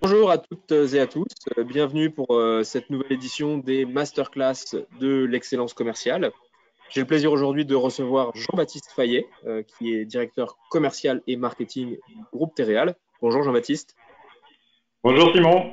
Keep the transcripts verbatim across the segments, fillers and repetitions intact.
Bonjour à toutes et à tous, Euh, bienvenue pour euh, cette nouvelle édition des masterclass de l'excellence commerciale. J'ai le plaisir aujourd'hui de recevoir Jean-Baptiste Fayet, euh, qui est directeur commercial et marketing du groupe Tereal. Bonjour Jean-Baptiste, Bonjour Simon.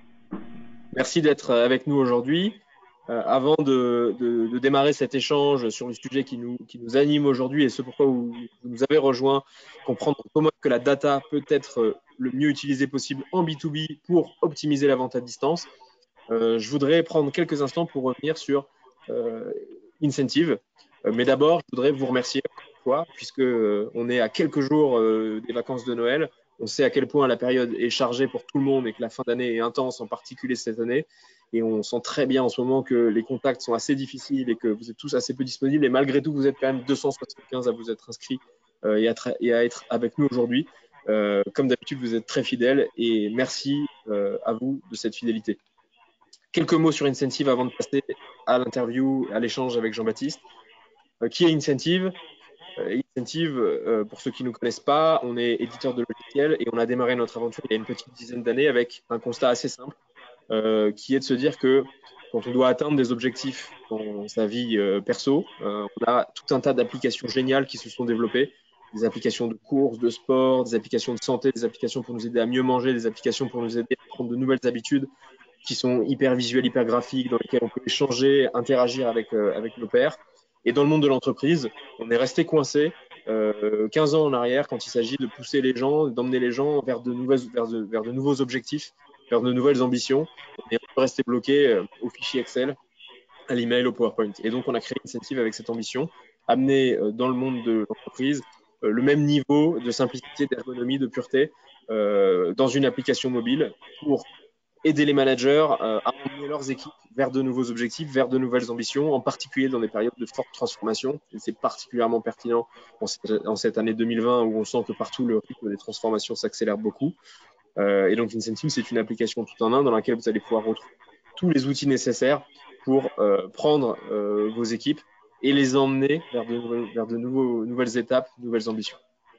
merci d'être avec nous aujourd'hui. Euh, avant de, de- de démarrer cet échange sur le sujet qui nous, qui nous anime aujourd'hui et ce pourquoi vous, vous nous avez rejoint, comprendre comment que la data peut être euh, le mieux utilisée possible en B deux B pour optimiser la vente à distance. Euh, je voudrais prendre quelques instants pour revenir sur euh, Incentive. Euh, mais d'abord, je voudrais vous remercier encore une fois, puisque euh, on est à quelques jours euh, des vacances de Noël. On sait à quel point la période est chargée pour tout le monde et que la fin d'année est intense, en particulier cette année. Et on sent très bien en ce moment que les contacts sont assez difficiles et que vous êtes tous assez peu disponibles. Et malgré tout, vous êtes quand même deux cent soixante-quinze à vous être inscrits euh, et, à et, à être avec nous aujourd'hui. Euh, comme d'habitude, vous êtes très fidèles et merci euh, à vous de cette fidélité. Quelques mots sur Incentive avant de passer à l'interview, à l'échange avec Jean-Baptiste. Euh, qui est Incentive? Euh, Incentive, euh, pour ceux qui ne nous connaissent pas, on est éditeur de logiciels et on a démarré notre aventure il y a une petite dizaine d'années avec un constat assez simple, euh, qui est de se dire que quand on doit atteindre des objectifs dans sa vie euh, perso, euh, on a tout un tas d'applications géniales qui se sont développées, des applications de course, de sport, des applications de santé, des applications pour nous aider à mieux manger, des applications pour nous aider à prendre de nouvelles habitudes qui sont hyper visuels, hyper graphiques, dans lesquels on peut échanger, interagir avec, euh, avec nos pairs. Et dans le monde de l'entreprise, on est resté coincé euh, quinze ans en arrière quand il s'agit de pousser les gens, d'emmener les gens vers de, nouvelles, vers, de, vers de nouveaux objectifs, vers de nouvelles ambitions. On est resté bloqué euh, au fichier Excel, à l'email, au PowerPoint. Et donc, on a créé Incentive avec cette ambition, amener euh, dans le monde de l'entreprise euh, le même niveau de simplicité, d'ergonomie, de pureté euh, dans une application mobile pour aider les managers euh, à emmener leurs équipes vers de nouveaux objectifs, vers de nouvelles ambitions, en particulier dans des périodes de forte transformation. Et c'est particulièrement pertinent en cette, en cette année deux mille vingt où on sent que partout le rythme des transformations s'accélère beaucoup. Euh, et donc Incentive, c'est une application tout en un dans laquelle vous allez pouvoir retrouver tous les outils nécessaires pour euh, prendre euh, vos équipes et les emmener vers de, nouvelles, vers de nouveaux, nouvelles étapes, nouvelles ambitions.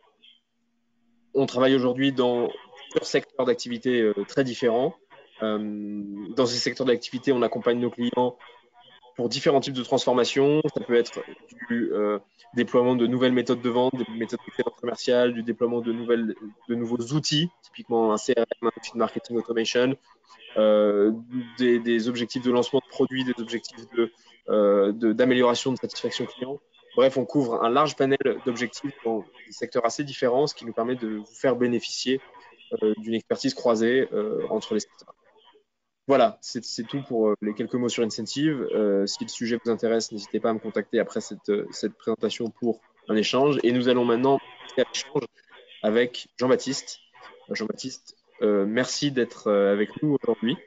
On travaille aujourd'hui dans plusieurs secteurs d'activité euh, très différents. Euh, dans ces secteurs d'activité, on accompagne nos clients pour différents types de transformations. Ça peut être du euh, déploiement de nouvelles méthodes de vente, des méthodes d'excellence commerciale, du déploiement de, nouvelles, de nouveaux outils, typiquement un C R M, un outil de marketing automation, euh, des, des, objectifs de lancement de produits, des objectifs de, euh, de, d'amélioration de satisfaction client. Bref, on couvre un large panel d'objectifs dans des secteurs assez différents, ce qui nous permet de vous faire bénéficier euh, d'une expertise croisée euh, entre les secteurs. Voilà, c'est, c'est tout pour euh, les quelques mots sur Incentive. Euh, si le sujet vous intéresse, n'hésitez pas à me contacter après cette, cette présentation pour un échange. Et nous allons maintenant passer à l'échange avec Jean-Baptiste. Jean-Baptiste, euh, merci d'être euh, avec nous aujourd'hui.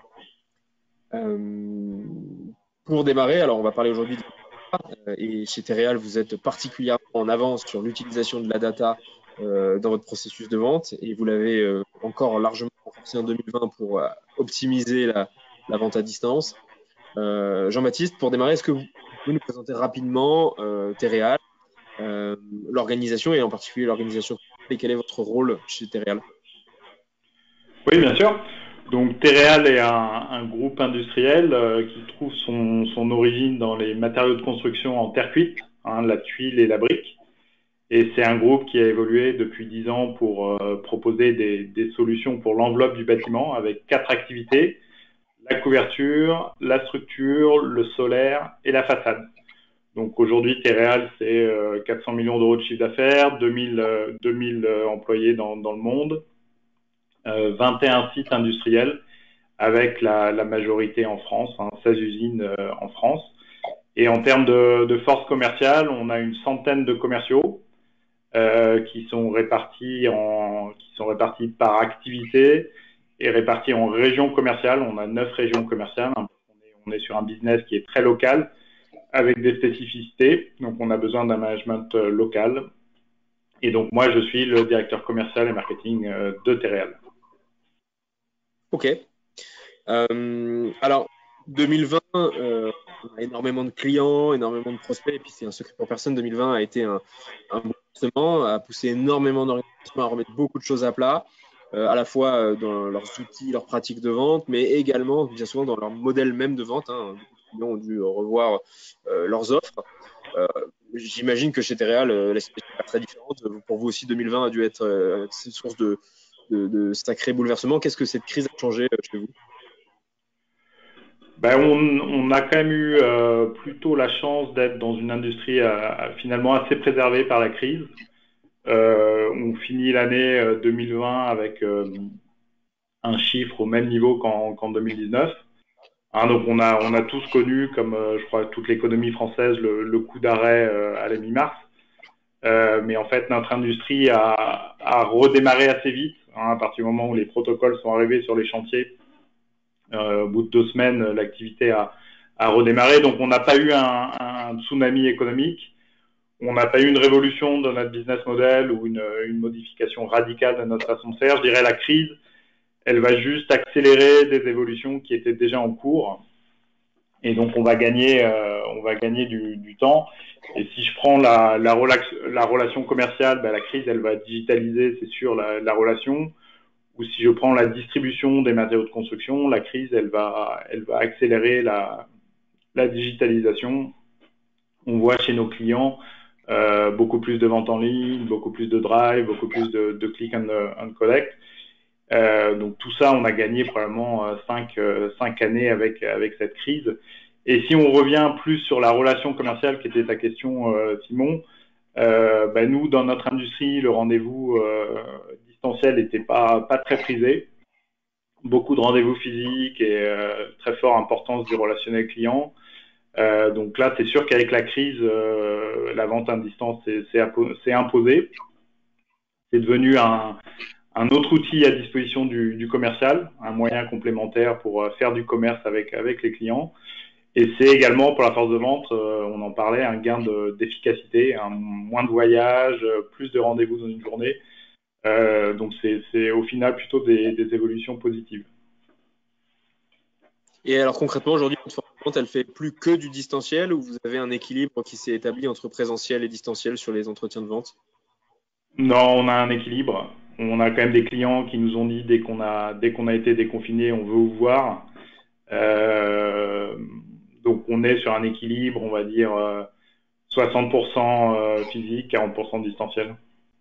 Euh, pour démarrer, alors on va parler aujourd'hui de la data, et chez Tereal, vous êtes particulièrement en avance sur l'utilisation de la data euh, dans votre processus de vente et vous l'avez euh, encore largement renforcé en deux mille vingt pour euh, optimiser la, la, vente à distance. Euh, Jean-Baptiste, pour démarrer, est-ce que vous pouvez nous présenter rapidement euh, Tereal, euh, l'organisation et en particulier l'organisation et quel est votre rôle chez Tereal? Oui, bien sûr. Donc Tereal est un, un groupe industriel euh, qui trouve son, son origine dans les matériaux de construction en terre cuite, hein, la tuile et la brique. Et c'est un groupe qui a évolué depuis dix ans pour euh, proposer des, des solutions pour l'enveloppe du bâtiment avec quatre activités: la couverture, la structure, le solaire et la façade. Donc aujourd'hui, Tereal, c'est euh, quatre cents millions d'euros de chiffre d'affaires, deux mille, euh, deux mille euh, employés dans, dans le monde, euh, vingt et un sites industriels avec la, la majorité en France, hein, seize usines euh, en France. Et en termes de, de force commerciale, on a une centaine de commerciaux euh, qui sont répartis en, qui sont répartis par activité et répartis en régions commerciales. On a neuf régions commerciales. On est, on est sur un business qui est très local avec des spécificités. Donc, on a besoin d'un management euh, local. Et donc, moi, je suis le directeur commercial et marketing euh, de Tereal. Ok. Euh, alors, deux mille vingt, euh, on a énormément de clients, énormément de prospects, et puis c'est un secret pour personne, deux mille vingt a été un, un bouleversement, a poussé énormément d'organisations à remettre beaucoup de choses à plat. euh, à la fois euh, dans leurs outils, leurs pratiques de vente, mais également bien souvent dans leur modèle même de vente, hein. Beaucoup de clients ont dû revoir euh, leurs offres. Euh, J'imagine que chez Tereal, euh, la situation n'est pas très différente. Pour vous aussi, deux mille vingt a dû être euh, une source de, de, de sacrés bouleversements. Qu'est-ce que cette crise a changé euh, chez vous? Ben, on, on a quand même eu euh, plutôt la chance d'être dans une industrie euh, finalement assez préservée par la crise. Euh, on finit l'année euh, deux mille vingt avec euh, un chiffre au même niveau qu'en qu'en deux mille dix-neuf. Hein, donc on a, on a tous connu, comme euh, je crois toute l'économie française, le, le coup d'arrêt euh, à la mi-mars. Euh, mais en fait, notre industrie a, a redémarré assez vite, hein, à partir du moment où les protocoles sont arrivés sur les chantiers. Euh, au bout de deux semaines, l'activité a, a redémarré. Donc on n'a pas eu un, un tsunami économique. On n'a pas eu une révolution de notre business model ou une, une modification radicale de notre façon de faire. Je dirais la crise, elle va juste accélérer des évolutions qui étaient déjà en cours. Et donc on va gagner, euh, on va gagner du, du temps. Et si je prends la, la, relax, la relation commerciale, ben la crise, elle va digitaliser, c'est sûr, la, la relation. Ou si je prends la distribution des matériaux de construction, la crise, elle va, elle va accélérer la, la digitalisation. On voit chez nos clients euh, beaucoup plus de ventes en ligne, beaucoup plus de drive, beaucoup plus de, de click and, and collect. Euh, donc tout ça, on a gagné probablement euh, cinq, euh, cinq années avec, avec cette crise. Et si on revient plus sur la relation commerciale, qui était ta question, euh, Simon, euh, ben nous, dans notre industrie, le rendez-vous euh, distanciel n'était pas, pas très prisé. Beaucoup de rendez-vous physiques et euh, très forte importance du relationnel client. Euh, donc là, c'est sûr qu'avec la crise, euh, la vente à distance s'est imposée. C'est devenu un, un autre outil à disposition du, du commercial, un moyen complémentaire pour euh, faire du commerce avec, avec les clients. Et c'est également, pour la force de vente, euh, on en parlait, un gain d'efficacité, un moins de voyages, plus de rendez-vous dans une journée. Euh, donc c'est au final plutôt des, des évolutions positives. Et alors concrètement, aujourd'hui, votre force de vente, elle fait plus que du distanciel ou vous avez un équilibre qui s'est établi entre présentiel et distanciel sur les entretiens de vente? Non, on a un équilibre. On a quand même des clients qui nous ont dit dès qu'on a dès qu'on a été déconfiné, on veut vous voir. Euh, donc on est sur un équilibre, on va dire euh, soixante pour cent physique, quarante pour cent distanciel.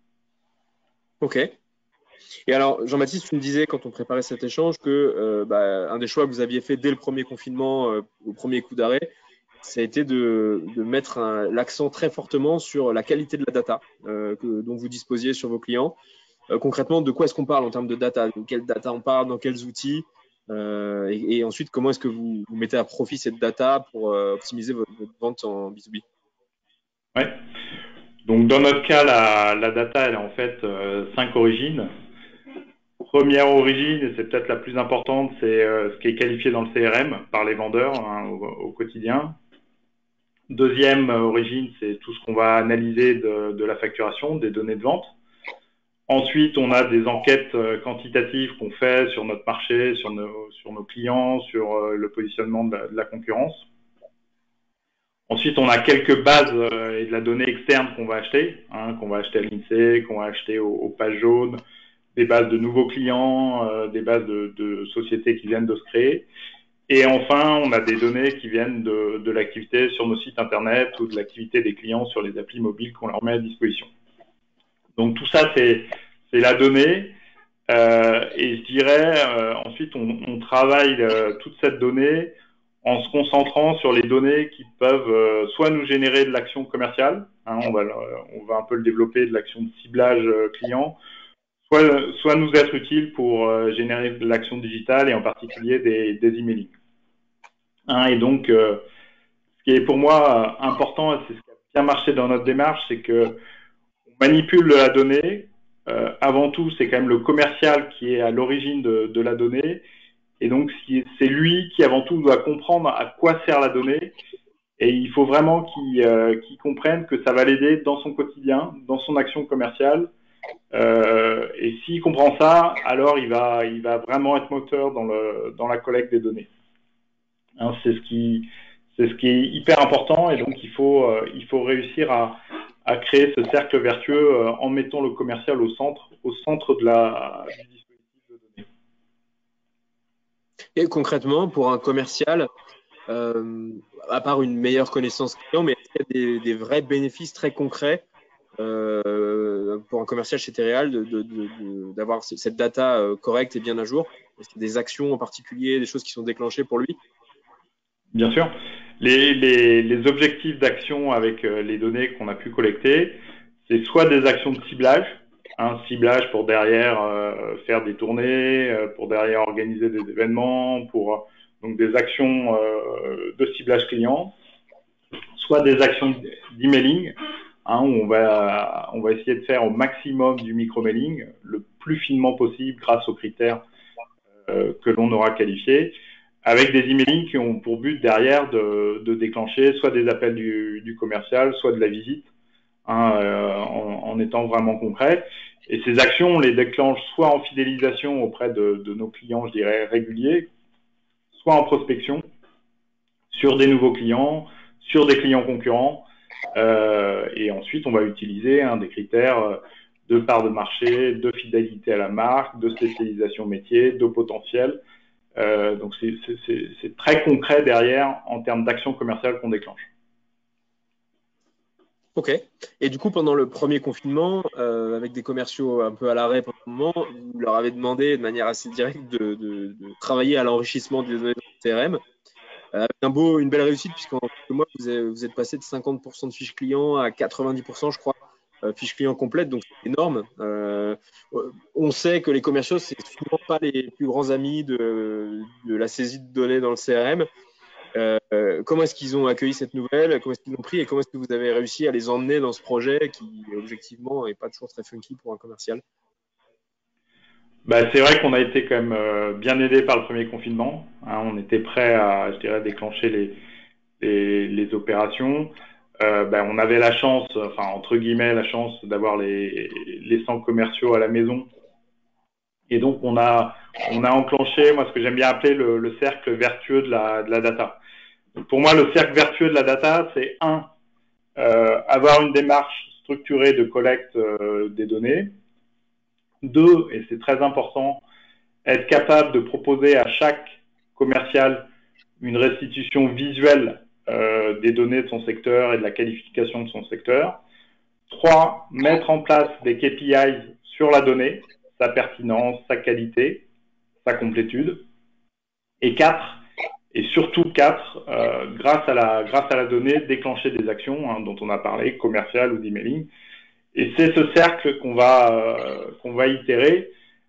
Ok. Et alors, Jean-Baptiste, tu me disais quand on préparait cet échange que euh, bah, un des choix que vous aviez fait dès le premier confinement, euh, au premier coup d'arrêt, ça a été de, de mettre l'accent très fortement sur la qualité de la data euh, que, dont vous disposiez sur vos clients. Euh, concrètement, de quoi est-ce qu'on parle en termes de data? De quelle data on parle? Dans quels outils? euh, et, et ensuite, comment est-ce que vous, vous mettez à profit cette data pour euh, optimiser votre, votre vente en B deux B? Ouais. Donc dans notre cas, la, la data, elle a en fait euh, cinq origines. Première origine, et c'est peut-être la plus importante, c'est euh, ce qui est qualifié dans le C R M par les vendeurs hein, au, au quotidien. Deuxième origine, c'est tout ce qu'on va analyser de, de la facturation, des données de vente. Ensuite, on a des enquêtes euh, quantitatives qu'on fait sur notre marché, sur nos, sur nos clients, sur euh, le positionnement de la, de la concurrence. Ensuite, on a quelques bases euh, et de la donnée externe qu'on va acheter, hein, qu'on va acheter à l'INSEE, qu'on va acheter aux, aux pages jaunes, des bases de nouveaux clients, euh, des bases de, de sociétés qui viennent de se créer. Et enfin, on a des données qui viennent de, de l'activité sur nos sites internet ou de l'activité des clients sur les applis mobiles qu'on leur met à disposition. Donc tout ça, c'est la donnée. Euh, et je dirais, euh, ensuite, on, on travaille euh, toute cette donnée en se concentrant sur les données qui peuvent euh, soit nous générer de l'action commerciale, hein, on, va, on va un peu le développer, de l'action de ciblage euh, client, soit, soit nous être utile pour euh, générer de l'action digitale et en particulier des, des emailing. Hein, et donc, euh, ce qui est pour moi euh, important, et c'est ce qui a bien marché dans notre démarche, c'est que on manipule la donnée. Euh, avant tout, c'est quand même le commercial qui est à l'origine de, de la donnée. Et donc, c'est lui qui, avant tout, doit comprendre à quoi sert la donnée. Et il faut vraiment qu'il euh, qu'il comprenne que ça va l'aider dans son quotidien, dans son action commerciale. Euh, et s'il comprend ça, alors il va, il va vraiment être moteur dans, le, dans la collecte des données. Hein, c'est ce qui, c'est ce qui est hyper important. Et donc, il faut, euh, il faut réussir à, à créer ce cercle vertueux euh, en mettant le commercial au centre, au centre de la, du dispositif. Et concrètement, pour un commercial, euh, à part une meilleure connaissance client, mais est-ce qu'il y a des, des vrais bénéfices très concrets euh, pour un commercial chez Tereal de, de, de, de, d'avoir cette data euh, correcte et bien à jour? Est-ce qu'il y a des actions en particulier, des choses qui sont déclenchées pour lui? Bien sûr. Les, les, les objectifs d'action avec euh, les données qu'on a pu collecter, c'est soit des actions de ciblage, un ciblage pour derrière euh, faire des tournées, euh, pour derrière organiser des événements, pour euh, donc des actions euh, de ciblage client, soit des actions d'emailing, hein, où on va on va essayer de faire au maximum du micro-mailing, le plus finement possible grâce aux critères euh, que l'on aura qualifiés, avec des emailing qui ont pour but derrière de, de déclencher soit des appels du, du commercial, soit de la visite, hein, euh, en, en étant vraiment concret. Et ces actions, on les déclenche soit en fidélisation auprès de, de nos clients, je dirais, réguliers, soit en prospection sur des nouveaux clients, sur des clients concurrents. Euh, et ensuite, on va utiliser hein, des critères de part de marché, de fidélité à la marque, de spécialisation métier, de potentiel. Euh, donc, c'est, c'est, c'est très concret derrière en termes d'action commerciale qu'on déclenche. Ok. Et du coup, pendant le premier confinement, euh, avec des commerciaux un peu à l'arrêt pendant un moment, vous leur avez demandé de manière assez directe de, de, de travailler à l'enrichissement des données de C R M. Euh, avec un beau, une belle réussite, puisqu'en quelques mois, vous, avez, vous êtes passé de cinquante pour cent de fiches clients à quatre-vingt-dix pour cent, je crois, euh, fiches clients complètes, donc c'est énorme. Euh, on sait que les commerciaux, c'est souvent pas les plus grands amis de, de la saisie de données dans le C R M. Euh, comment est-ce qu'ils ont accueilli cette nouvelle? Comment est-ce qu'ils l'ont pris? Et comment est-ce que vous avez réussi à les emmener dans ce projet qui, objectivement, n'est pas toujours très funky pour un commercial? Bah, c'est vrai qu'on a été quand même euh, bien aidé par le premier confinement. Hein, on était prêt à, je dirais, déclencher les, les, les opérations. Euh, ben, on avait la chance, enfin entre guillemets, la chance d'avoir les, les centres commerciaux à la maison. Et donc on a, on a enclenché, moi ce que j'aime bien appeler le, le cercle vertueux de la, de la data. Donc, pour moi, le cercle vertueux de la data, c'est un, euh, avoir une démarche structurée de collecte euh, des données. Deux, et c'est très important, être capable de proposer à chaque commercial une restitution visuelle euh, des données de son secteur et de la qualification de son secteur. Trois, mettre en place des K P I sur la donnée, sa pertinence, sa qualité, sa complétude. Et quatre, et surtout quatre, euh, grâce à la grâce à la donnée, déclencher des actions hein, dont on a parlé, commerciales ou d'emailing. Et c'est ce cercle qu'on va euh, qu'on va itérer.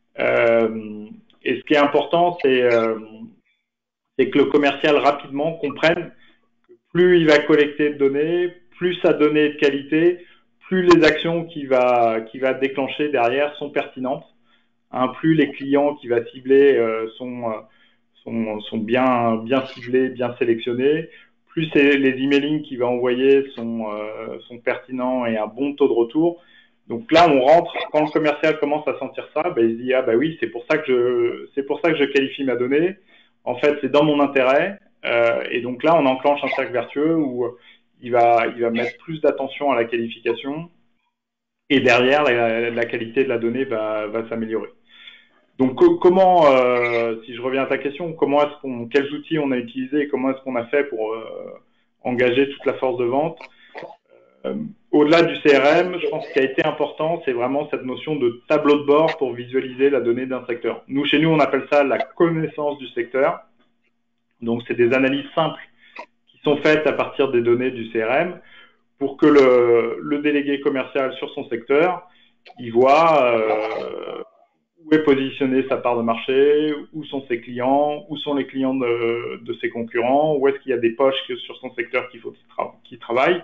Euh, et ce qui est important, c'est euh, c'est que le commercial rapidement comprenne que plus il va collecter de données, plus sa donnée est de qualité, plus les actions qu'il va qu'il va déclencher derrière sont pertinentes. Hein, plus les clients qu'il va cibler euh, sont sont, sont bien, bien ciblés, bien sélectionnés, plus les emailing qu'il va envoyer sont, euh, sont pertinents et un bon taux de retour. Donc là, on rentre, quand le commercial commence à sentir ça, ben, il se dit, ah bah oui, c'est pour ça que je, c'est pour ça que je qualifie ma donnée. En fait, c'est dans mon intérêt. Euh, et donc là, on enclenche un cercle vertueux où il va, il va mettre plus d'attention à la qualification et derrière, la, la qualité de la donnée va, va s'améliorer. Donc comment, euh, si je reviens à ta question, comment est-ce qu'on, quels outils on a utilisés et comment est-ce qu'on a fait pour euh, engager toute la force de vente euh, au-delà du C R M, je pense que ce qui a été important, c'est vraiment cette notion de tableau de bord pour visualiser la donnée d'un secteur. Nous, chez nous, on appelle ça la connaissance du secteur. Donc, c'est des analyses simples qui sont faites à partir des données du C R M pour que le, le délégué commercial sur son secteur, il voit euh, où est positionnée sa part de marché, où sont ses clients, où sont les clients de, de ses concurrents, où est-ce qu'il y a des poches sur son secteur qu'il faut qu'il, tra- qu'il travaille,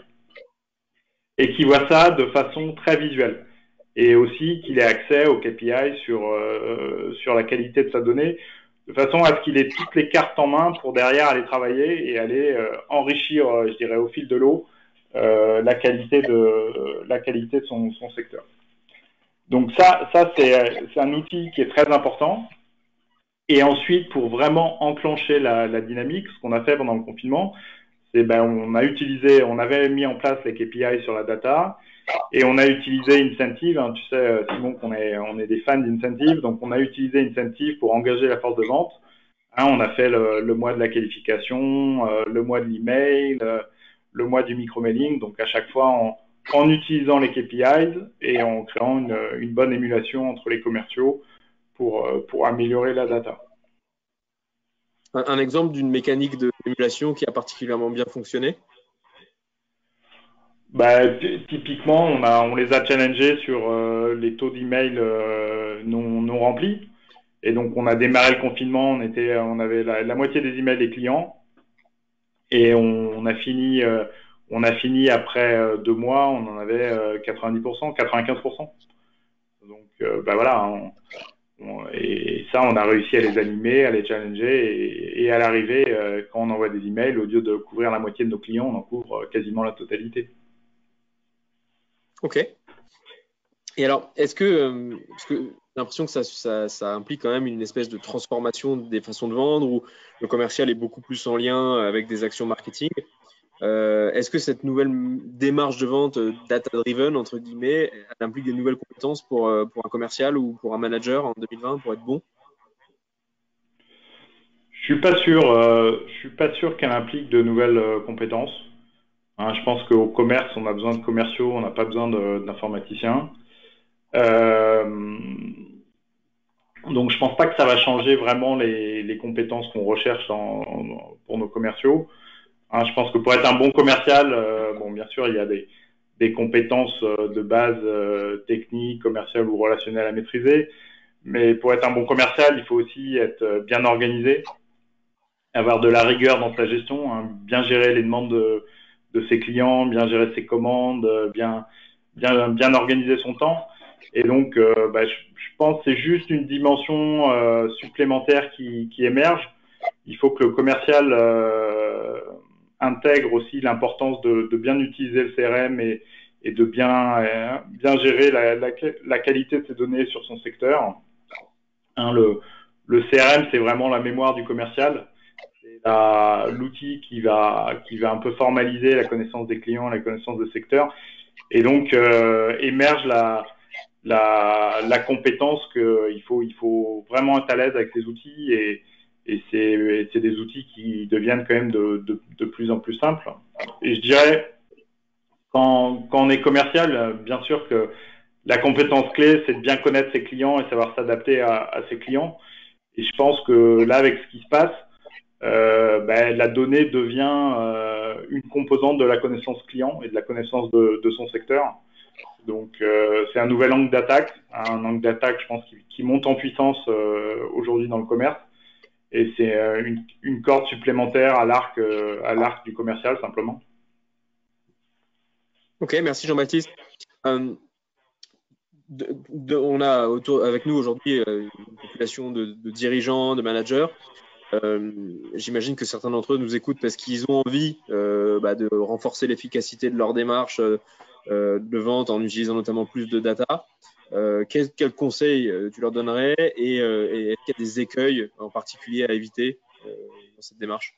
et qui voit ça de façon très visuelle. Et aussi qu'il ait accès aux K P I sur, euh, sur la qualité de sa donnée, de façon à ce qu'il ait toutes les cartes en main pour derrière aller travailler et aller euh, enrichir, euh, je dirais, au fil de l'eau, euh, la qualité de, la qualité de son, son secteur. Donc ça, ça c'est, c'est un outil qui est très important. Et ensuite, pour vraiment enclencher la, la dynamique, ce qu'on a fait pendant le confinement, c'est ben on a utilisé, on avait mis en place les K P I sur la data et on a utilisé Incentive. Hein, tu sais, Simon, qu'on est, on est des fans d'Incentive, donc on a utilisé Incentive pour engager la force de vente. Hein, on a fait le, le mois de la qualification, euh, le mois de l'email, euh, le mois du micromailing. Donc à chaque fois en, en utilisant les K P Is et en créant une, une bonne émulation entre les commerciaux pour, euh, pour améliorer la data. Un, un exemple d'une mécanique de d'émulation qui a particulièrement bien fonctionné? Bah, typiquement, on, a, on les a challengés sur euh, les taux d'email euh, non, non remplis. Et donc, on a démarré le confinement, on, était, on avait la, la moitié des emails des clients. Et on, on a fini, euh, on a fini après euh, deux mois, on en avait euh, quatre-vingt-dix pour cent, quatre-vingt-quinze pour cent. Donc, euh, bah voilà. On, on, et ça, on a réussi à les animer, à les challenger. Et, et à l'arrivée, euh, quand on envoie des emails, au lieu de couvrir la moitié de nos clients, on en couvre quasiment la totalité. Ok. Et alors, est-ce que, euh, parce que j'ai l'impression que ça, ça, ça implique quand même une espèce de transformation des façons de vendre où le commercial est beaucoup plus en lien avec des actions marketing. Euh, est-ce que cette nouvelle démarche de vente euh, data-driven, entre guillemets, elle implique des nouvelles compétences pour, euh, pour un commercial ou pour un manager en deux mille vingt pour être bon? Je suis pas sûr, euh, je suis pas sûr qu'elle implique de nouvelles euh, compétences. Hein, je pense qu'au commerce, on a besoin de commerciaux, on n'a pas besoin de- d'informaticiens. Euh, donc, je pense pas que ça va changer vraiment les, les compétences qu'on recherche en- en- pour nos commerciaux. Hein, je pense que pour être un bon commercial, euh, bon, bien sûr, il y a des, des compétences euh, de base euh, techniques, commerciales ou relationnelles à maîtriser. Mais pour être un bon commercial, il faut aussi être euh, bien organisé, avoir de la rigueur dans sa gestion, hein, bien gérer les demandes de, de ses clients, bien gérer ses commandes, euh, bien, bien, bien organiser son temps. Et donc, euh, bah, je, je pense que c'est juste une dimension euh, supplémentaire qui, qui émerge. Il faut que le commercial euh, intègre aussi l'importance de, de bien utiliser le C R M et, et de bien, euh, bien gérer la, la, la qualité de ses données sur son secteur. Hein, le, le C R M, c'est vraiment la mémoire du commercial. C'est l'outil qui va, qui va un peu formaliser la connaissance des clients, la connaissance de secteur. Et donc, euh, émerge la, la, la compétence qu'il faut, il faut vraiment être à l'aise avec ces outils. Et, et c'est, c'est des outils qui deviennent quand même de, de, de plus en plus simples. Et je dirais, quand, quand on est commercial, bien sûr que la compétence clé, c'est de bien connaître ses clients et savoir s'adapter à, à ses clients. Et je pense que là, avec ce qui se passe, euh, ben, la donnée devient euh, une composante de la connaissance client et de la connaissance de, de son secteur. Donc, euh, c'est un nouvel angle d'attaque, un angle d'attaque, je pense, qui, qui monte en puissance euh, aujourd'hui dans le commerce. Et c'est euh, une, une corde supplémentaire à l'arc, euh, à l'arc du commercial, simplement. Ok, merci Jean-Baptiste. Euh, de, de, on a autour, avec nous aujourd'hui euh, une population de, de dirigeants, de managers. Euh, j'imagine que certains d'entre eux nous écoutent parce qu'ils ont envie euh, bah, de renforcer l'efficacité de leur démarche euh, de vente en utilisant notamment plus de data. Euh, quel, quel conseil euh, tu leur donnerais et, euh, et est-ce qu'il y a des écueils en particulier à éviter euh, dans cette démarche?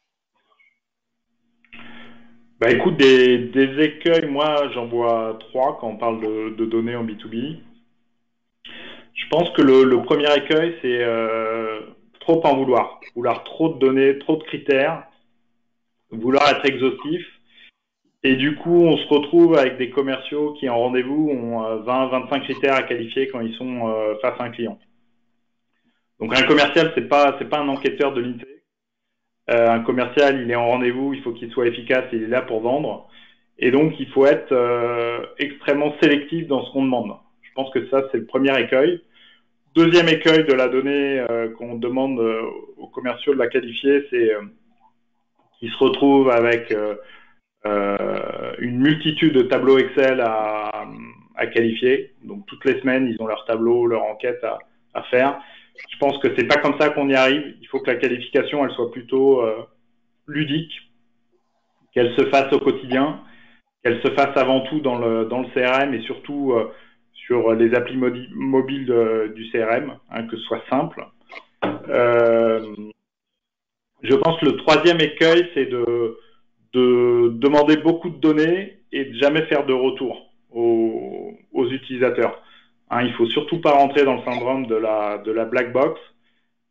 Bah écoute, des, des écueils, moi j'en vois trois quand on parle de, de données en B deux B. Je pense que le, le premier écueil, c'est euh, trop en vouloir. Vouloir trop de données, trop de critères, vouloir être exhaustif. Et du coup, on se retrouve avec des commerciaux qui, en rendez-vous, ont euh, vingt, vingt-cinq critères à qualifier quand ils sont euh, face à un client. Donc, un commercial, c'est pas, c'est pas un enquêteur de l'I N S E E. Euh, un commercial, il est en rendez-vous, il faut qu'il soit efficace, il est là pour vendre. Et donc, il faut être euh, extrêmement sélectif dans ce qu'on demande. Je pense que ça, c'est le premier écueil. Deuxième écueil de la donnée euh, qu'on demande euh, aux commerciaux de la qualifier, c'est euh, qu'ils se retrouvent avec euh, euh, une multitude de tableaux Excel à, à qualifier. Donc toutes les semaines, ils ont leur tableau, leur enquête à, à faire. Je pense que c'est pas comme ça qu'on y arrive. Il faut que la qualification, elle soit plutôt euh, ludique, qu'elle se fasse au quotidien, qu'elle se fasse avant tout dans le, dans le C R M et surtout euh, sur les applis mobiles de, du C R M, hein, que ce soit simple. Euh, je pense que le troisième écueil, c'est de, de demander beaucoup de données et de jamais faire de retour aux, aux utilisateurs. Hein, il faut surtout pas rentrer dans le syndrome de la, de la black box.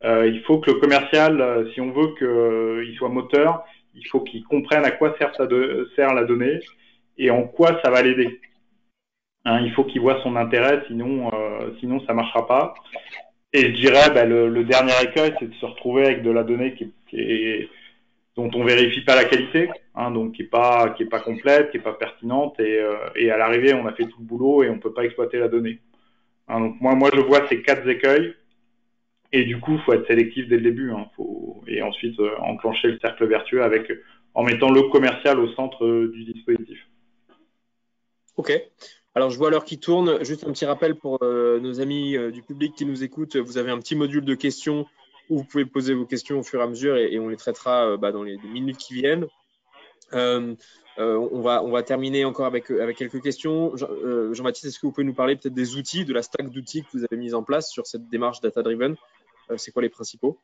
Euh, il faut que le commercial, euh, si on veut qu'il euh, soit moteur, il faut qu'il comprenne à quoi sert, sa de, sert la donnée et en quoi ça va l'aider. Hein, il faut qu'il voit son intérêt, sinon, euh, sinon ça marchera pas. Et je dirais, bah, le, le dernier écueil, c'est de se retrouver avec de la donnée qui, qui est, dont on vérifie pas la qualité, hein, donc qui est pas, qui est pas complète, qui est pas pertinente, et, euh, et à l'arrivée, on a fait tout le boulot et on peut pas exploiter la donnée. Hein, donc moi, moi, je vois ces quatre écueils. Et du coup, il faut être sélectif dès le début, hein, faut, et ensuite euh, enclencher le cercle vertueux avec, en mettant le commercial au centre euh, du dispositif. Ok. Alors, je vois l'heure qui tourne. Juste un petit rappel pour euh, nos amis euh, du public qui nous écoutent. Vous avez un petit module de questions où vous pouvez poser vos questions au fur et à mesure et, et on les traitera euh, bah, dans les, les minutes qui viennent. Euh, euh, on, va, on va terminer encore avec, avec quelques questions. Jean, euh, Jean-Baptiste, est-ce que vous pouvez nous parler peut-être des outils, de la stack d'outils que vous avez mis en place sur cette démarche data-driven? euh, C'est quoi les principaux?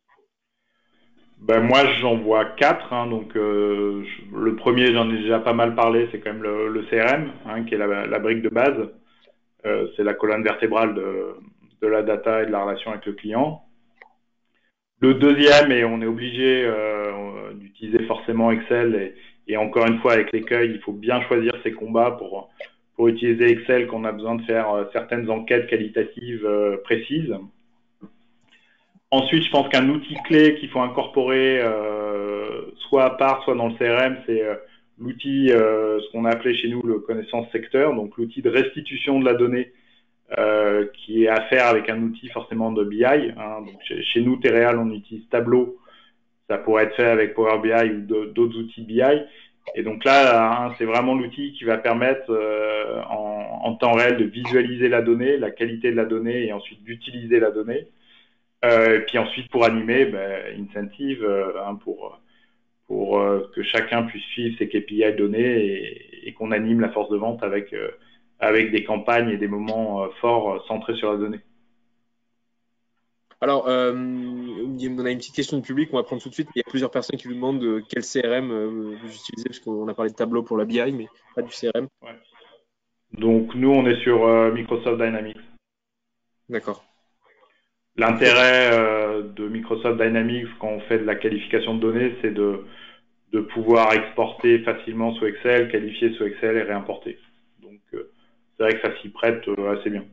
Ben moi, j'en vois quatre. Hein, donc, euh, je, le premier, j'en ai déjà pas mal parlé, c'est quand même le, le C R M, hein, qui est la, la brique de base. Euh, c'est la colonne vertébrale de, de la data et de la relation avec le client. Le deuxième, et on est obligé euh, d'utiliser forcément Excel, et, et encore une fois, avec l'écueil, il faut bien choisir ses combats pour, pour utiliser Excel quand on a besoin de faire euh, certaines enquêtes qualitatives euh, précises. Ensuite, je pense qu'un outil clé qu'il faut incorporer euh, soit à part, soit dans le C R M, c'est euh, l'outil, euh, ce qu'on a appelé chez nous le connaissance secteur, donc l'outil de restitution de la donnée euh, qui est à faire avec un outil forcément de B I. Hein. Donc chez, chez nous, Téréal, on utilise Tableau. Ça pourrait être fait avec Power B I ou d'autres outils B I. Et donc là, hein, c'est vraiment l'outil qui va permettre euh, en, en temps réel de visualiser la donnée, la qualité de la donnée et ensuite d'utiliser la donnée. Euh, et puis ensuite, pour animer, ben, incentive euh, hein, pour, pour euh, que chacun puisse suivre ses K P I donnés et, et qu'on anime la force de vente avec, euh, avec des campagnes et des moments euh, forts euh, centrés sur la donnée. Alors, euh, on a une petite question du public, on va prendre tout de suite. Il y a plusieurs personnes qui nous demandent de quel C R M euh, vous utilisez, parce qu'on a parlé de Tableau pour la B I, mais pas du C R M. Ouais. Donc nous, on est sur euh, Microsoft Dynamics. D'accord. L'intérêt euh, de Microsoft Dynamics quand on fait de la qualification de données, c'est de, de pouvoir exporter facilement sous Excel, qualifier sous Excel et réimporter. Donc euh, c'est vrai que ça s'y prête euh, assez bien.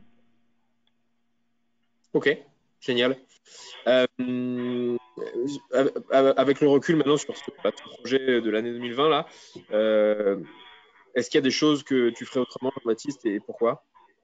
Ok, génial. Euh, avec le recul maintenant sur ce, ce projet de l'année deux mille vingt, là, euh, est-ce qu'il y a des choses que tu ferais autrement, Jean-Baptiste, et pourquoi?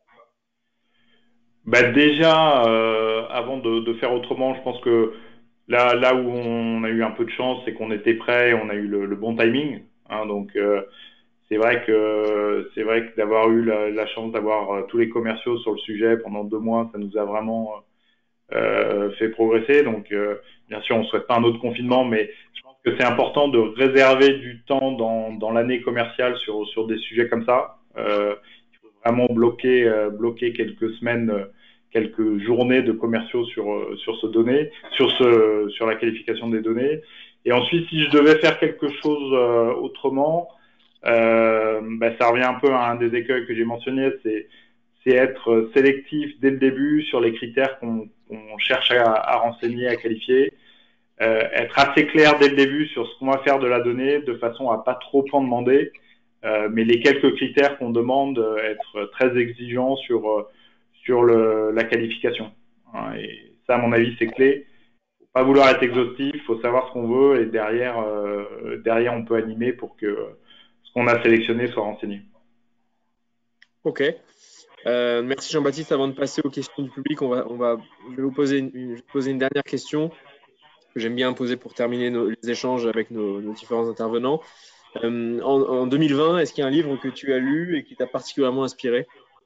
Bah déjà, euh, avant de, de faire autrement, je pense que là, là où on a eu un peu de chance, c'est qu'on était prêt, on a eu le, le bon timing. Hein, donc euh, c'est vrai que c'est vrai que d'avoir eu la, la chance d'avoir euh, tous les commerciaux sur le sujet pendant deux mois, ça nous a vraiment euh, fait progresser. Donc euh, bien sûr, on souhaite pas un autre confinement, mais je pense que c'est important de réserver du temps dans, dans l'année commerciale sur sur des sujets comme ça. Euh, vraiment bloquer, euh, bloquer quelques semaines, euh, quelques journées de commerciaux sur, euh, sur ce données, sur ce, sur la qualification des données. Et ensuite, si je devais faire quelque chose euh, autrement, euh, ben, ça revient un peu à un des écueils que j'ai mentionné, c'est, c'est être sélectif dès le début sur les critères qu'on, qu'on cherche à, à renseigner, à qualifier. Euh, être assez clair dès le début sur ce qu'on va faire de la donnée, de façon à pas trop en demander, euh, mais les quelques critères qu'on demande, euh, être très exigeant sur euh, sur le, la qualification. Hein, et ça, à mon avis, c'est clé. Faut pas vouloir être exhaustif, faut savoir ce qu'on veut et derrière euh, derrière on peut animer pour que ce qu'on a sélectionné soit renseigné. Ok. Euh, merci Jean-Baptiste. Avant de passer aux questions du public, on va, on va, je vais vous poser une, une, je vais poser une dernière question que j'aime bien poser pour terminer nos, les échanges avec nos, nos différents intervenants. Euh, en, en deux mille vingt, est-ce qu'il y a un livre que tu as lu et qui t'a particulièrement inspiré?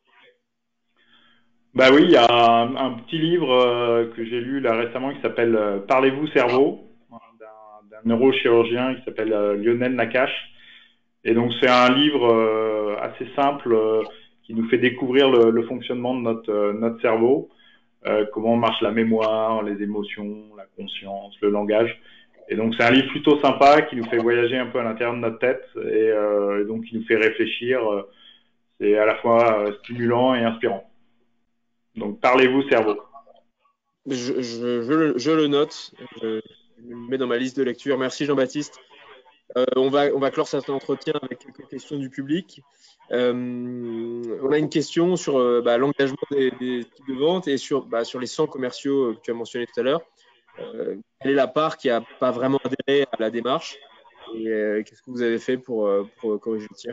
Bah oui, il y a un, un petit livre euh, que j'ai lu là récemment qui s'appelle euh, Parlez-vous cerveau, d'un, d'un neurochirurgien qui s'appelle euh, Lionel Nakache. Et donc c'est un livre euh, assez simple euh, qui nous fait découvrir le, le fonctionnement de notre, euh, notre cerveau, euh, comment marche la mémoire, les émotions, la conscience, le langage. Et donc c'est un livre plutôt sympa qui nous fait voyager un peu à l'intérieur de notre tête et, euh, et donc qui nous fait réfléchir. C'est à la fois euh, stimulant et inspirant. Donc parlez-vous cerveau. Je, je, je, le, je le note, je, je le mets dans ma liste de lecture. Merci Jean-Baptiste. Euh, on, va, on va clore cet entretien avec quelques questions du public. Euh, on a une question sur euh, bah, l'engagement des, des équipes de vente et sur, bah, sur les cent commerciaux que tu as mentionnés tout à l'heure. Euh, quelle est la part qui n'a pas vraiment adhéré à la démarche et euh, qu'est-ce que vous avez fait pour, pour corriger le tir?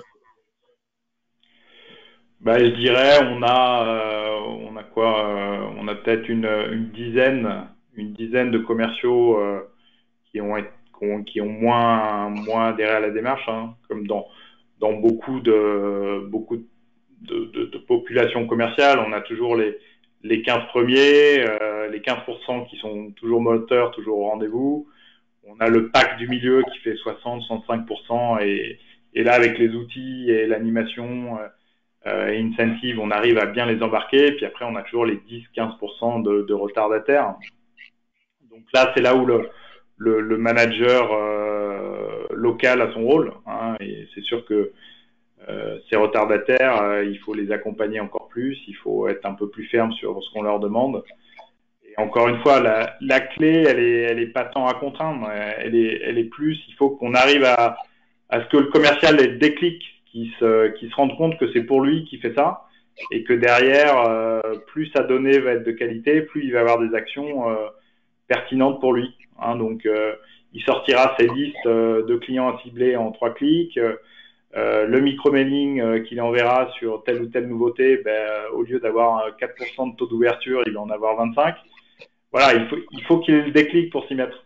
Bah, je dirais, on a, euh, on a quoi euh, On a peut-être une, une dizaine, une dizaine de commerciaux euh, qui ont, qui ont, qui ont moins, moins adhéré à la démarche, hein, comme dans, dans beaucoup de, beaucoup de, de, de populations commerciales. On a toujours les, les quinze premiers, euh, les quinze pour cent qui sont toujours moteurs, toujours au rendez-vous. On a le pack du milieu qui fait soixante, soixante-cinq pour cent et, et là, avec les outils et l'animation euh, et incentive, on arrive à bien les embarquer. Et puis après, on a toujours les dix à quinze pour cent de, de retardataires. Donc là, c'est là où le, le, le manager euh, local a son rôle. Hein, et c'est sûr que euh, ces retardataires, euh, il faut les accompagner encore plus. Il faut être un peu plus ferme sur ce qu'on leur demande. Et encore une fois, la, la clé, elle est, elle est pas tant à contraindre. Elle est, elle est plus, il faut qu'on arrive à, à ce que le commercial ait le déclic, qu'il se, qu'il se rende compte que c'est pour lui qui fait ça. Et que derrière, euh, plus sa donnée va être de qualité, plus il va avoir des actions euh, pertinentes pour lui. Hein, donc, euh, il sortira ses listes euh, de clients à cibler en trois clics. Euh, le micro-mailing euh, qu'il enverra sur telle ou telle nouveauté, ben, au lieu d'avoir quatre pour cent de taux d'ouverture, il va en avoir vingt-cinq. Voilà, il faut, il faut qu'il ait le déclic pour s'y mettre.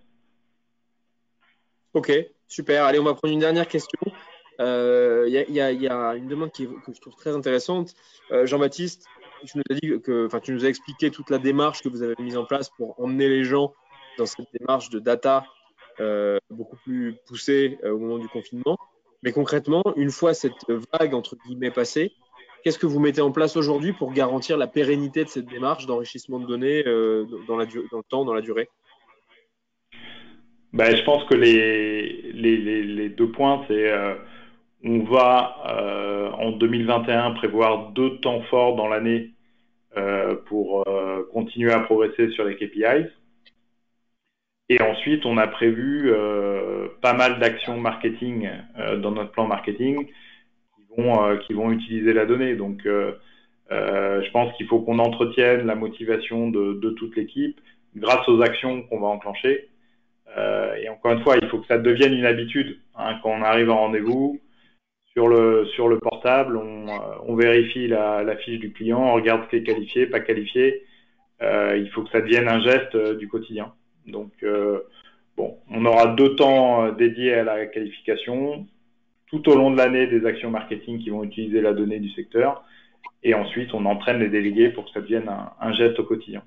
Ok, super. Allez, on va prendre une dernière question. Il euh, y, y, y, a une demande qui, que je trouve très intéressante. Euh, Jean-Baptiste, tu nous as dit que, enfin, tu nous as expliqué toute la démarche que vous avez mise en place pour emmener les gens dans cette démarche de data euh, beaucoup plus poussée euh, au moment du confinement. Mais concrètement, une fois cette vague entre guillemets passée, qu'est-ce que vous mettez en place aujourd'hui pour garantir la pérennité de cette démarche d'enrichissement de données euh, dans, la, dans le temps, dans la durée? Ben, je pense que les, les, les, les deux points, c'est euh, on va euh, en deux mille vingt et un prévoir deux temps forts dans l'année euh, pour euh, continuer à progresser sur les K P Is. Et ensuite, on a prévu euh, pas mal d'actions marketing euh, dans notre plan marketing qui vont, euh, qui vont utiliser la donnée. Donc, euh, euh, je pense qu'il faut qu'on entretienne la motivation de, de toute l'équipe grâce aux actions qu'on va enclencher. Euh, et encore une fois, il faut que ça devienne une habitude. Hein, quand on arrive en rendez-vous, sur le, sur le portable, on, euh, on vérifie la, la fiche du client, on regarde ce qui est qualifié, pas qualifié. Euh, il faut que ça devienne un geste euh, du quotidien. Donc, euh, bon, on aura deux temps euh, dédiés à la qualification, tout au long de l'année des actions marketing qui vont utiliser la donnée du secteur, et ensuite on entraîne les délégués pour que ça devienne un, un geste au quotidien.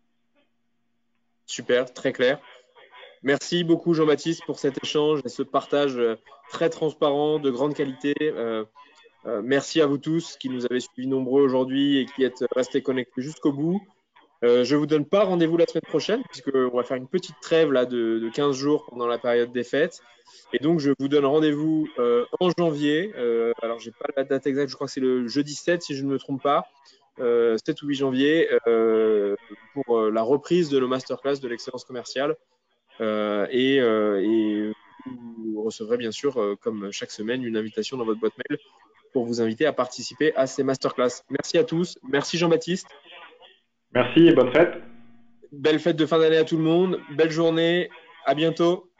Super, très clair. Merci beaucoup Jean-Baptiste pour cet échange et ce partage très transparent, de grande qualité. Euh, euh, merci à vous tous qui nous avez suivis nombreux aujourd'hui et qui êtes restés connectés jusqu'au bout. Euh, je ne vous donne pas rendez-vous la semaine prochaine puisqu'on va faire une petite trêve là, de, de quinze jours pendant la période des fêtes. Et donc, je vous donne rendez-vous euh, en janvier. Euh, alors, je n'ai pas la date exacte, je crois que c'est le jeudi sept si je ne me trompe pas. Euh, sept ou huit janvier euh, pour euh, la reprise de nos masterclass de l'excellence commerciale. Euh, et, euh, et vous recevrez bien sûr, euh, comme chaque semaine, une invitation dans votre boîte mail pour vous inviter à participer à ces masterclass. Merci à tous. Merci Jean-Baptiste. Merci et bonne fête. Belle fête de fin d'année à tout le monde. Belle journée. À bientôt.